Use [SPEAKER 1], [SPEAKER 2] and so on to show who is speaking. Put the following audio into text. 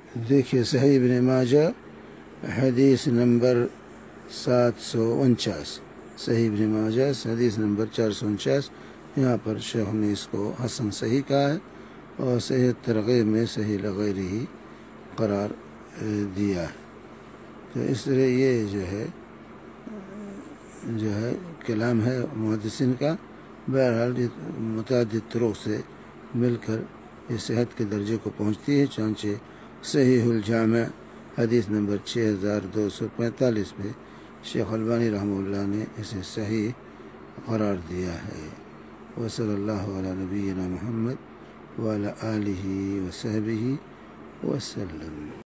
[SPEAKER 1] देखिए सही इब्न माजा हदीस नंबर 749, सही इब्न माजा हदीस नंबर 449। यहाँ पर शेख ने इसको हसन सही कहा है और सही तरगीब में सही लगैरिही करार दिया है। तो इस तरह ये जो है कलाम है मुहद्दिसीन का। बहरहाल मुतअद्दिद तुरुक़ से मिलकर इस सेहत के दर्जे को पहुँचती है। चुनांचे सहीहुल जामे हदीस नंबर 6245 में शेख अलबानी रहमतुल्लाह ने इसे सही करार दिया है। वसल्लल्लाहु अला नबीना मुहम्मद व अला आलिहि व सहबिहि वसल्लम।